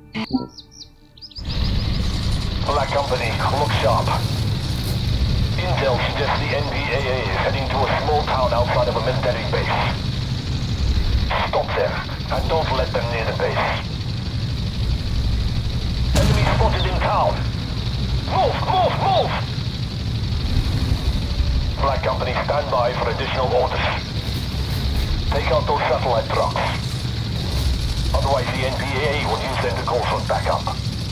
Black Company, look sharp. Intel suggests the NPAA is heading to a small town outside of a military base. Stop them, and don't let them near the base. Enemy spotted in town. Move, move, move! Black Company, stand by for additional orders. Take out those satellite trucks. Otherwise the NPAA will use them to call for backup.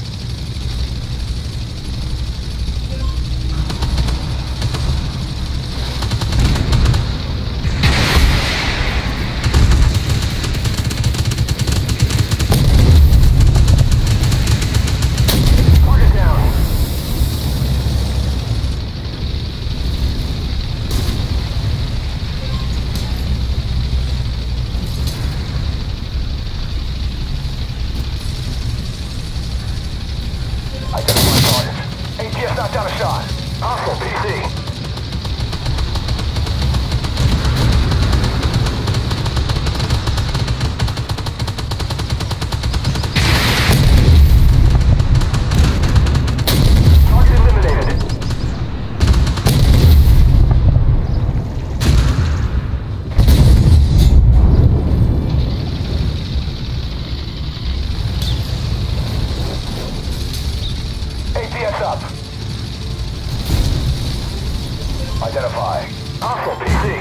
Identify. Hostile PC.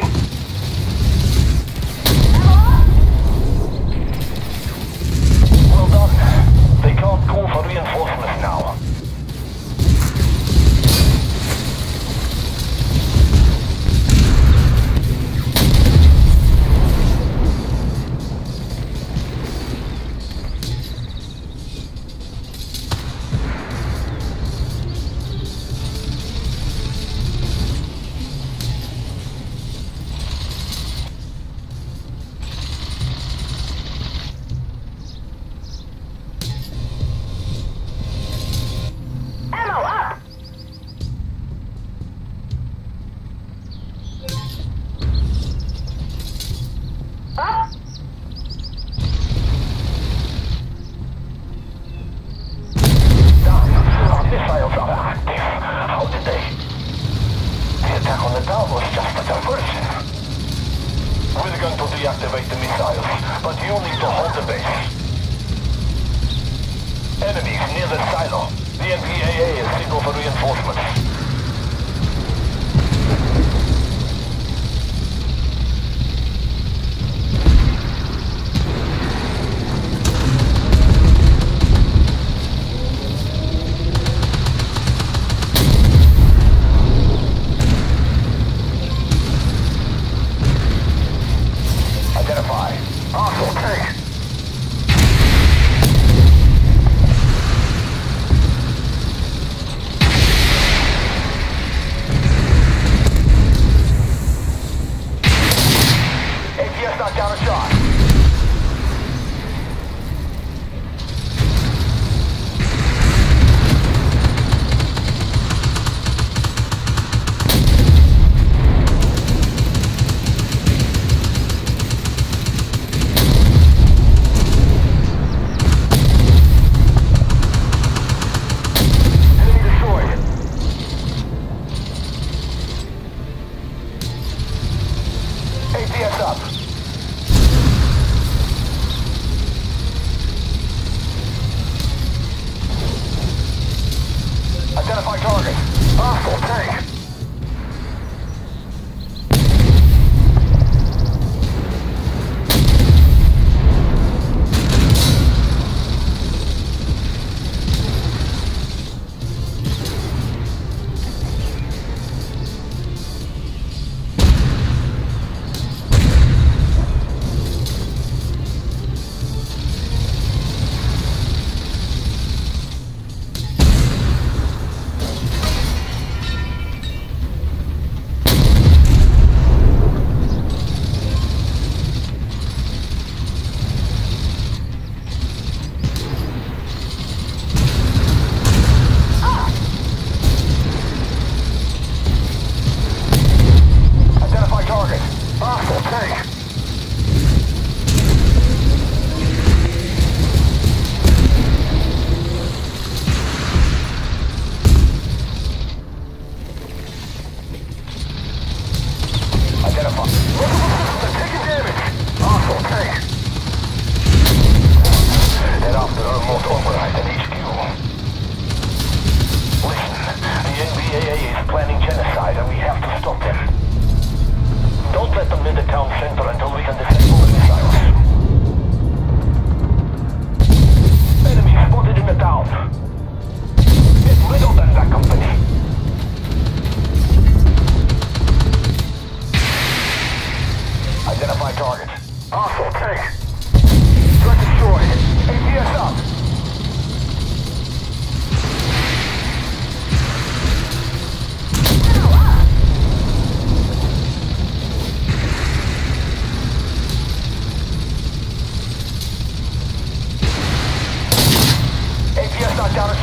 Well done. They can't call for reinforcements now. Deactivate the missiles, but you need to hold the base. Enemies near the silo. The NPAA is signal for reinforcements.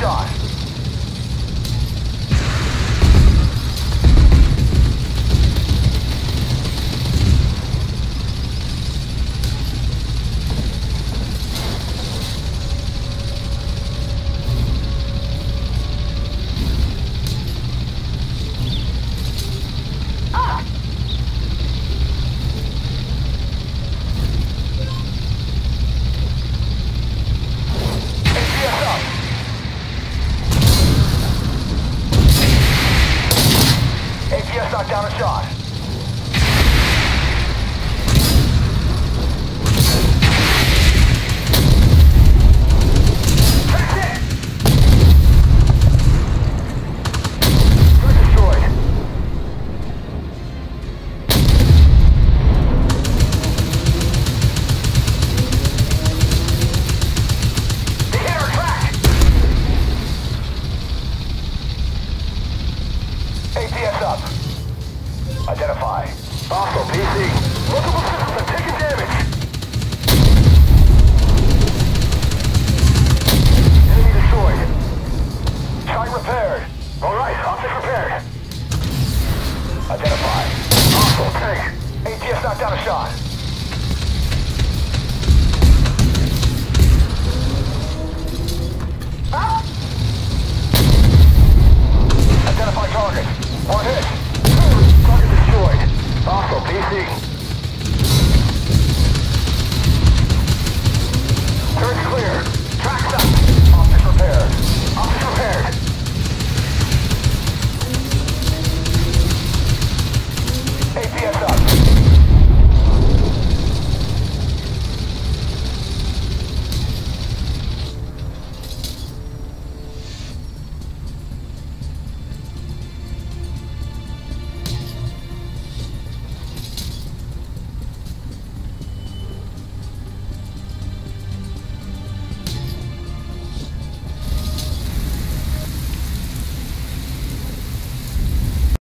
shot.